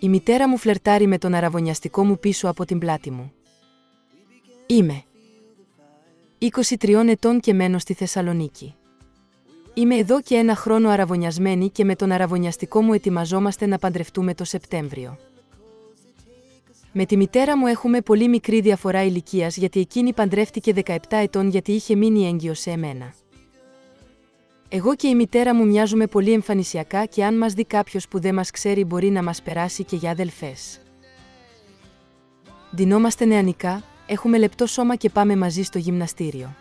Η μητέρα μου φλερτάρει με τον αραβωνιαστικό μου πίσω από την πλάτη μου. Είμαι 23 ετών και μένω στη Θεσσαλονίκη. Είμαι εδώ και 1 χρόνο αραβωνιασμένη και με τον αραβωνιαστικό μου ετοιμαζόμαστε να παντρευτούμε το Σεπτέμβριο. Με τη μητέρα μου έχουμε πολύ μικρή διαφορά ηλικίας γιατί εκείνη παντρεύτηκε 17 ετών γιατί είχε μείνει έγκυος σε εμένα. Εγώ και η μητέρα μου μοιάζουμε πολύ εμφανισιακά και αν μας δει κάποιος που δεν μας ξέρει μπορεί να μας περάσει και για αδελφές. Ντυνόμαστε νεανικά, έχουμε λεπτό σώμα και πάμε μαζί στο γυμναστήριο.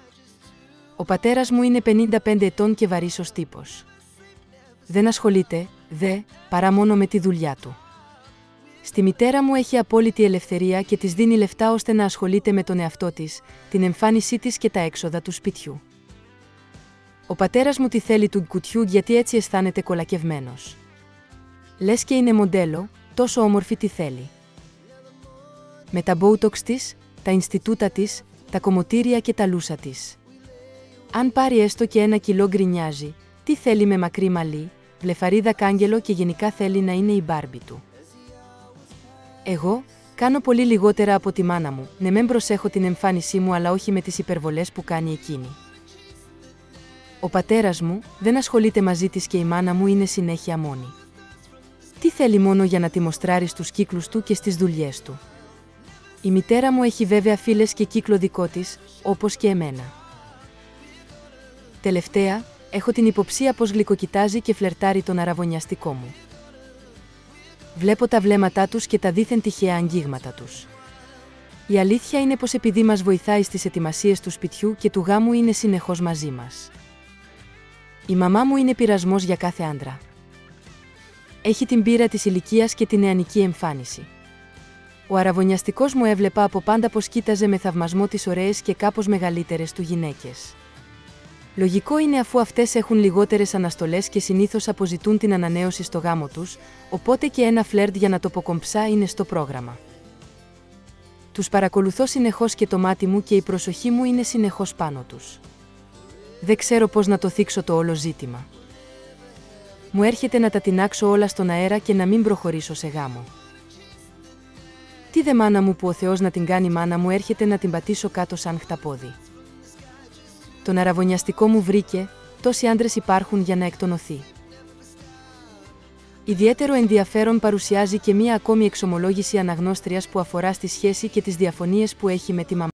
Ο πατέρας μου είναι 55 ετών και βαρύσος τύπος. Δεν ασχολείται, παρά μόνο με τη δουλειά του. Στη μητέρα μου έχει απόλυτη ελευθερία και της δίνει λεφτά ώστε να ασχολείται με τον εαυτό της, την εμφάνισή της και τα έξοδα του σπιτιού. Ο πατέρας μου τη θέλει του κουτιού γιατί έτσι αισθάνεται κολακευμένος. Λες και είναι μοντέλο, τόσο όμορφη τη θέλει. Με τα μπόουτοξ της, τα Ινστιτούτα της, τα κομμωτήρια και τα λούσα της. Αν πάρει έστω και 1 κιλό γκρινιάζει, τι θέλει με μακρύ μαλλί, βλεφαρίδα κάγκελο και γενικά θέλει να είναι η Μπάρμπι του. Εγώ, κάνω πολύ λιγότερα από τη μάνα μου, ναι μεν προσέχω την εμφάνισή μου αλλά όχι με τις υπερβολές που κάνει εκείνη. Ο πατέρας μου δεν ασχολείται μαζί της και η μάνα μου είναι συνέχεια μόνη. Τι θέλει μόνο για να τη μοστράρει στους κύκλους του και στις δουλειές του. Η μητέρα μου έχει βέβαια φίλες και κύκλο δικό της, όπως και εμένα. Τελευταία, έχω την υποψία πως γλυκοκοιτάζει και φλερτάρει τον αραβωνιαστικό μου. Βλέπω τα βλέμματά τους και τα δίθεν τυχαία αγγίγματα τους. Η αλήθεια είναι πως επειδή μας βοηθάει στις ετοιμασίες του σπιτιού και του γάμου είναι συνεχώς μαζί μας. Η μαμά μου είναι πειρασμός για κάθε άντρα. Έχει την πείρα της ηλικίας και την νεανική εμφάνιση. Ο αραβωνιαστικός μου έβλεπα από πάντα πως κοίταζε με θαυμασμό τις ωραίες και κάπως μεγαλύτερες του γυναίκες. Λογικό είναι αφού αυτές έχουν λιγότερες αναστολές και συνήθως αποζητούν την ανανέωση στο γάμο τους, οπότε και ένα φλερτ για να το ποκομψά είναι στο πρόγραμμα. Τους παρακολουθώ συνεχώς και το μάτι μου και η προσοχή μου είναι συνεχώς πάνω τους. Δεν ξέρω πώς να το θίξω το όλο ζήτημα. Μου έρχεται να τα τινάξω όλα στον αέρα και να μην προχωρήσω σε γάμο. Τι δε μάνα μου που ο Θεός να την κάνει μάνα μου έρχεται να την πατήσω κάτω σαν χταπόδι. Τον αραβωνιαστικό μου βρήκε, τόσοι άντρες υπάρχουν για να εκτονωθεί. Ιδιαίτερο ενδιαφέρον παρουσιάζει και μία ακόμη εξομολόγηση αναγνώστριας που αφορά στη σχέση και τις διαφωνίες που έχει με τη μαμά.